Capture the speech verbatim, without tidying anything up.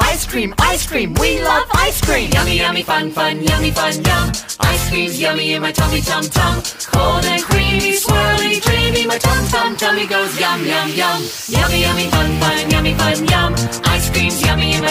Ice cream, ice cream, we love ice cream. Yummy, yummy, fun, fun, yummy, fun, yum. Ice cream's yummy in my tummy, tum, tum. Cold and creamy, swirly, dreamy, my tum, tum, tummy goes yum, yum, yum. Yummy, yummy, fun, fun, yummy, fun, yum. Ice cream's yummy in my